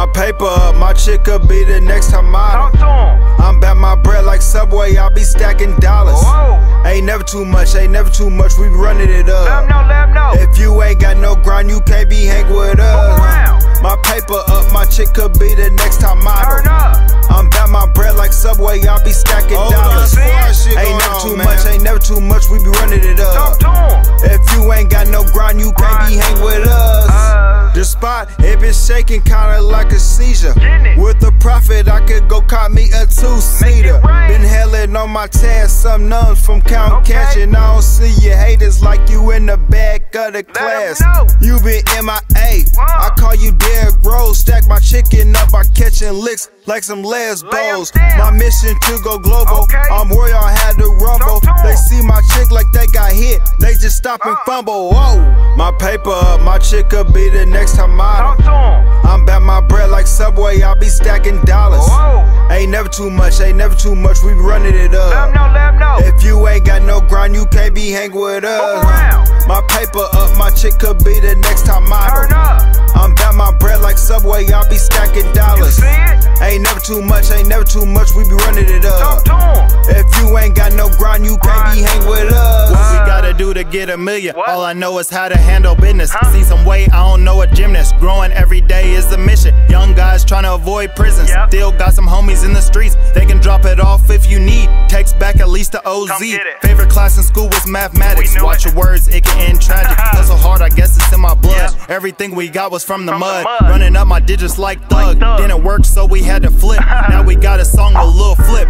My paper up, my chick could be the next time model. I'm back my bread like Subway, I'll be stacking dollars. Ain't never too much, we be running it up. Let 'em know. If you ain't got no grind, you can't be hang with us. My paper up, my chick could be the next time model. I'm back my bread like Subway, I'll be stacking dollars. Ain't never too much, we be running it up. If you ain't got no grind, you can't be hang with us. The spot, it been shaking kinda like a seizure. With a profit, I could go cop me a two-seater. Been hailing on my tab, some nuns from count catching. I don't see your haters like you in the back of the class. You been MIA, I call you Derrick Rose. Stack my chicken up by catching licks like some lesbos. My mission to go global, I'm royal, I had to rumble. They see my chick like they got hit, they just stop and fumble. Whoa, my paper up, my chick could be the next time model. I'm back my bread like Subway, I'll be stacking dollars. Ain't never too much, we be running it up. Let 'em know. If you ain't got no grind, you can't be hang with us. My paper up, my chick could be the next time model. I'm back my bread like Subway, I'll be stacking dollars. Ain't never too much, we be running it up. If you ain't got no grind, you can't be hang with us. What we gotta do to get a million? All I know is how to handle business. See some weight, I don't know a gymnast. Growing every day is the mission. Young guys trying to avoid prisons. Still got some homies in the streets, they can drop it off if you need. Text back at least to OZ. Favorite class in school was mathematics. Watch your words, it can end tragic. Hustle hard, I guess it's in my blood. Everything we got was from the mud. Running up my digits like Thug. Didn't work, so we had to flip. Now we got a song with Lil Flip.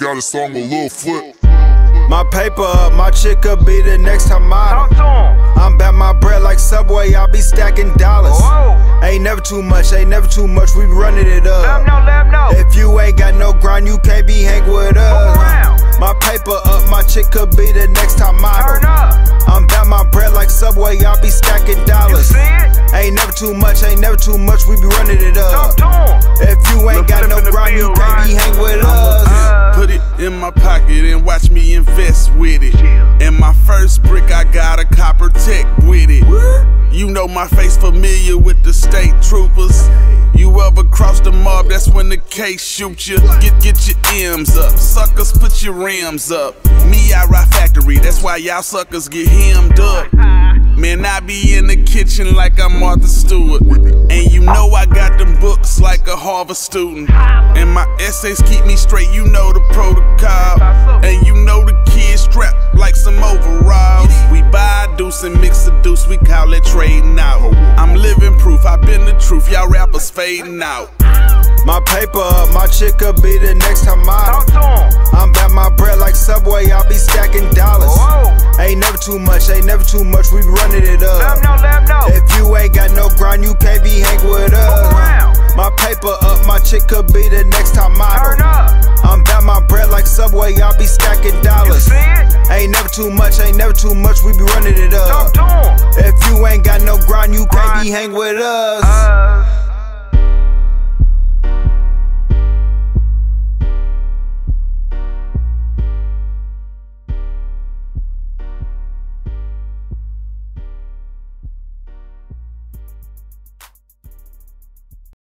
My paper up, my chick could be the next time model. I'm back my bread like Subway, I'll be stacking dollars. Ain't never too much, we be running it up. Let 'em know. If you ain't got no grind, you can't be hang with us. My paper up, my chick could be the next time model. I'm back my bread like Subway, I'll be stacking dollars. Ain't never too much, we be running it up. If you ain't got no grind, you can't be hang with us. Put it in my pocket and watch me invest with it. And my first brick, I got a copper tech with it. You know my face familiar with the state troopers. You ever cross the mob, that's when the case shoot you. Get your M's up, suckers put your rims up. Me, I ride factory, that's why y'all suckers get hemmed up. Man, I be in the kitchen like I'm Martha Stewart. And you know I got them books like a Harvard student. And my essays keep me straight, you know the protocol. And you know the kids strapped like some overalls. We buy a deuce and mix a deuce, we call it trading out. I'm living proof, I've been the truth, y'all rappers fading out. My paper up, my chick could be the next time model. I'm back my bread like Subway, I'll be stacking dollars. Ain't never too much, we be running it up. Let 'em know. If you ain't got no grind, you can't be hang with us. My paper up, my chick could be the next time model. I'm back my bread like Subway, I'll be stacking dollars. Ain't never too much, we be running it up. If you ain't got no grind, you can't be hang with us.